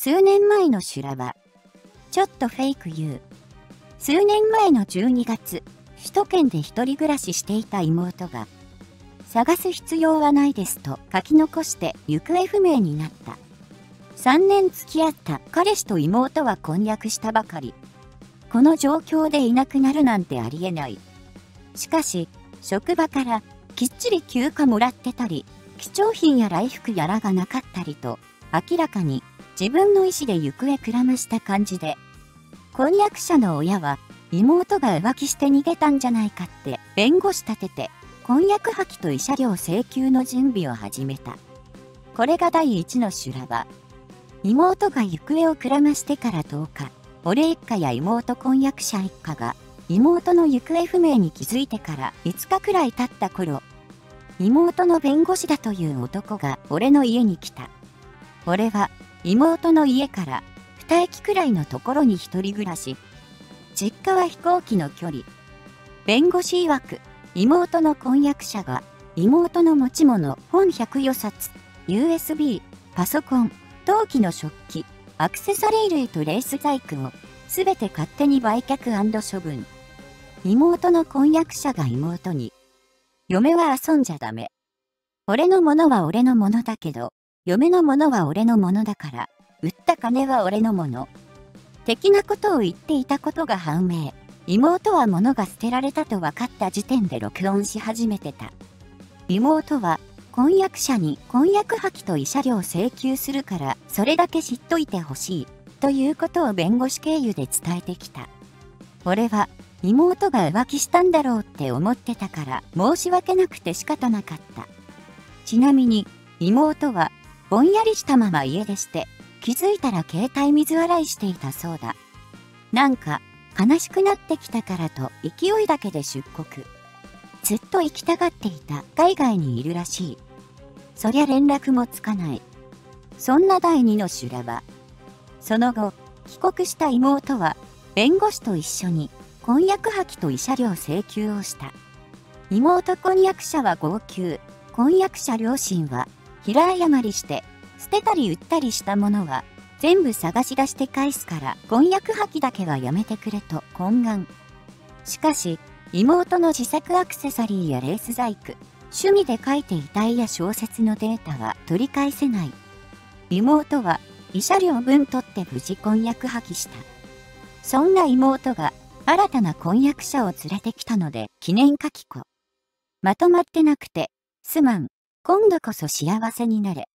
数年前の修羅場。ちょっとフェイク言う。数年前の12月、首都圏で一人暮らししていた妹が、探す必要はないですと書き残して行方不明になった。3年付き合った彼氏と妹は婚約したばかり。この状況でいなくなるなんてありえない。しかし、職場からきっちり休暇もらってたり、貴重品や来福やらがなかったりと、明らかに自分の意思で行方くらました感じで、婚約者の親は妹が浮気して逃げたんじゃないかって弁護士立てて、婚約破棄と慰謝料請求の準備を始めた。これが第一の修羅場。妹が行方をくらましてから10日、俺一家や妹婚約者一家が妹の行方不明に気づいてから5日くらい経った頃、妹の弁護士だという男が俺の家に来た。俺は妹の家から2駅くらいのところに一人暮らし。実家は飛行機の距離。弁護士曰く、妹の婚約者が妹の持ち物本100余冊、USB、パソコン、陶器の食器、アクセサリー類とレース細工をすべて勝手に売却&処分。妹の婚約者が妹に、嫁は遊んじゃダメ。俺のものは俺のものだけど、嫁のものは俺のものだから、売った金は俺のもの。的なことを言っていたことが判明。妹は物が捨てられたと分かった時点で録音し始めてた。妹は、婚約者に婚約破棄と慰謝料請求するから、それだけ知っといてほしい、ということを弁護士経由で伝えてきた。俺は、妹が浮気したんだろうって思ってたから、申し訳なくて仕方なかった。ちなみに、妹は、ぼんやりしたまま家出して、気づいたら携帯水洗いしていたそうだ。なんか、悲しくなってきたからと勢いだけで出国。ずっと行きたがっていた海外にいるらしい。そりゃ連絡もつかない。そんな第二の修羅場。その後、帰国した妹は、弁護士と一緒に婚約破棄と慰謝料請求をした。妹婚約者は号泣。婚約者両親は、平謝りして、捨てたり売ったりしたものは、全部探し出して返すから婚約破棄だけはやめてくれと懇願。しかし、妹の自作アクセサリーやレース細工、趣味で書いていた絵や小説のデータは取り返せない。妹は慰謝料分取って無事婚約破棄した。そんな妹が新たな婚約者を連れてきたので記念書き子。まとまってなくて、すまん、今度こそ幸せになれ。